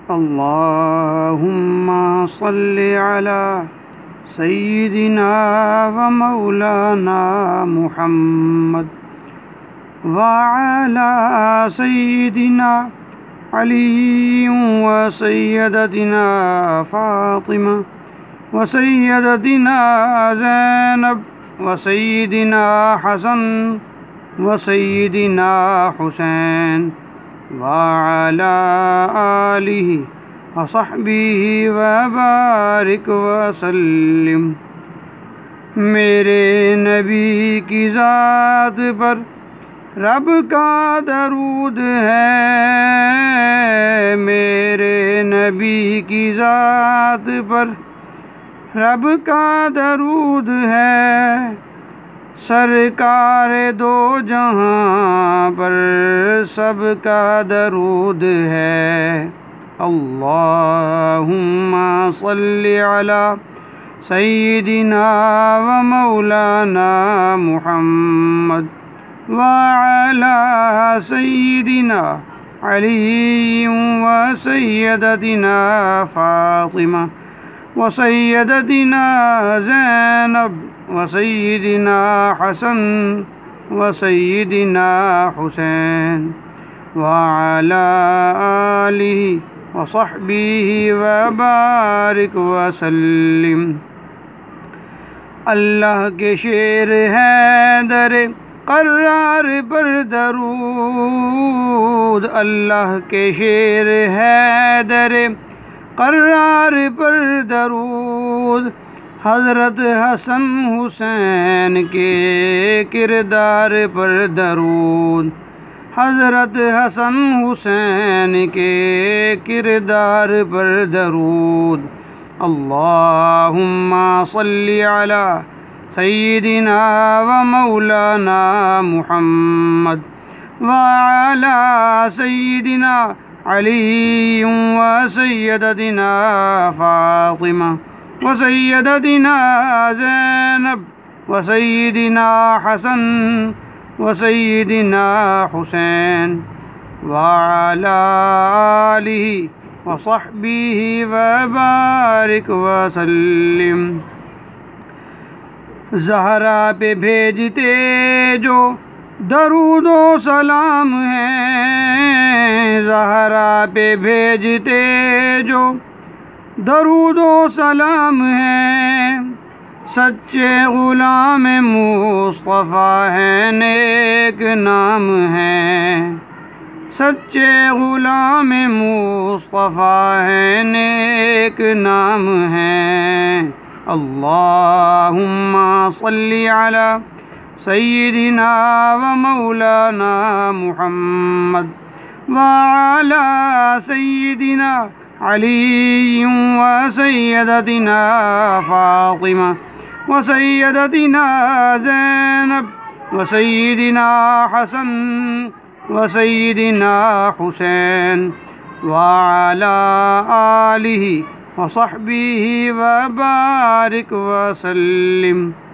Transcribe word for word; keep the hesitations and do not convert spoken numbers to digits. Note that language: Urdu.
اللهم صل على سيدنا ومولانا محمد وعلى سيدنا علي وسيدتنا فاطمة وسيدتنا زينب وسيدنا حسن وسيدنا حسين وعلى آله وصحبه وبارك وسلم۔ میرے نبی کی ذات پر رب کا درود ہے، میرے نبی کی ذات پر رب کا درود ہے، سرکار دو جہاں پر سب کا درود ہے۔ اللہم صلی علی سیدنا و مولانا محمد وعلی سیدنا علی و سیدتنا فاطمہ و سیدتنا زینب و سیدنا حسن و سیدنا حسین وعلی آلہ وصحبہ وبارک وسلم۔ اللہ کے شیر حیدر قرار پر درود، اللہ کے شیر حیدر قرار پر درود، حضرت حسن حسین کے کردار پر درود، حضرت حسن حسین کے کردار پر درود۔ اللہم صلی علی سیدنا و مولانا محمد وعلی سیدنا علی و سیدتنا فاطمہ و سیدتنا زینب و سیدنا حسن و سیدنا حسین وعلی آلہ و صحبہ وبارک وسلم۔ زہرا پہ بھیجتے جو درود و سلام ہیں، زہرا پہ بھیجتے جو درود و سلام ہیں، سچے غلام مصطفیٰ ہیں، نیک نام ہیں، سچے غلام مصطفیٰ ہیں، نیک نام ہیں۔ اللہم صلی علی سیدنا و مولانا محمد وعلی سیدنا علی و سیدتنا فاطمہ و سیدتنا زینب و سیدنا حسن و سیدنا حسین وعلی آلہ و صحبہ وبارک وسلم۔